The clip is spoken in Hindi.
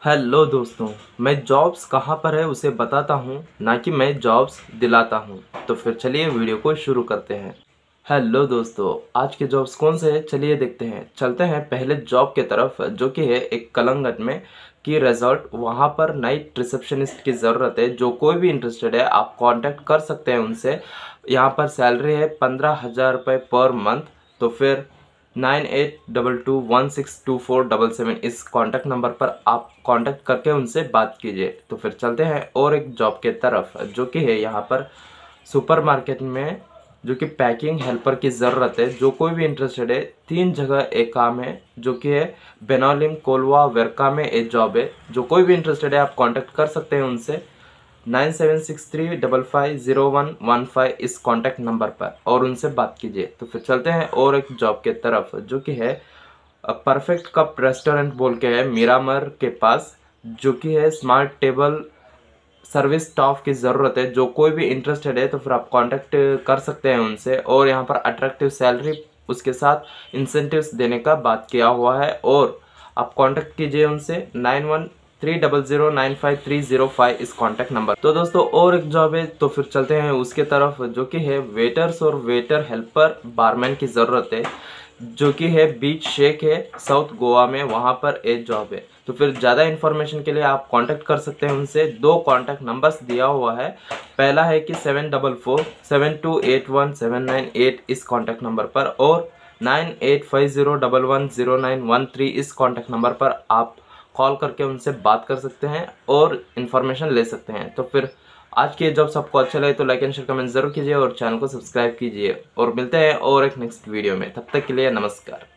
हेलो दोस्तों, मैं जॉब्स कहाँ पर है उसे बताता हूँ, ना कि मैं जॉब्स दिलाता हूँ। तो फिर चलिए वीडियो को शुरू करते हैं। हेलो दोस्तों, आज के जॉब्स कौन से हैं चलिए देखते हैं। चलते हैं पहले जॉब के तरफ, जो कि है एक कलंगट में की रिजॉर्ट। वहाँ पर नाइट रिसेप्शनिस्ट की ज़रूरत है। जो कोई भी इंटरेस्टेड है आप कांटेक्ट कर सकते हैं उनसे। यहाँ पर सैलरी है 15,000 रुपये पर मंथ। तो फिर 9822162477 इस कांटेक्ट नंबर पर आप कांटेक्ट करके उनसे बात कीजिए। तो फिर चलते हैं और एक जॉब के तरफ, जो कि है यहाँ पर सुपरमार्केट में, जो कि पैकिंग हेल्पर की ज़रूरत है। जो कोई भी इंटरेस्टेड है, 3 जगह एक काम है, जो कि है बेनालिम, कोलवा, वेरका में एक जॉब है। जो कोई भी इंटरेस्टेड है आप कांटेक्ट कर सकते हैं उनसे 9763550115 इस कांटेक्ट नंबर पर और उनसे बात कीजिए। तो फिर चलते हैं और एक जॉब के तरफ, जो कि है परफेक्ट कप रेस्टोरेंट बोल के है मिरामर के पास, जो कि है स्मार्ट टेबल सर्विस स्टाफ की ज़रूरत है। जो कोई भी इंटरेस्टेड है तो फिर आप कांटेक्ट कर सकते हैं उनसे। और यहाँ पर अट्रैक्टिव सैलरी उसके साथ इंसेंटिव्स देने का बात किया हुआ है। और आप कांटेक्ट कीजिए उनसे 9130095305 इस कांटेक्ट नंबर। तो दोस्तों और एक जॉब है, तो फिर चलते हैं उसके तरफ, जो कि है वेटर्स और वेटर हेल्पर बारमैन की ज़रूरत है, जो कि है बीच शेक है साउथ गोवा में, वहाँ पर एक जॉब है। तो फिर ज़्यादा इन्फॉर्मेशन के लिए आप कांटेक्ट कर सकते हैं उनसे। 2 कांटेक्ट नंबर्स दिया हुआ है। पहला है कि 7447281798 इस कांटेक्ट नंबर पर, और 9850110913 इस कांटेक्ट नंबर पर आप कॉल करके उनसे बात कर सकते हैं और इन्फॉर्मेशन ले सकते हैं। तो फिर आज के जॉब्स आपको अच्छा लगे तो लाइक एंड शेयर कमेंट जरूर कीजिए और चैनल को सब्सक्राइब कीजिए। और मिलते हैं और एक नेक्स्ट वीडियो में, तब तक के लिए नमस्कार।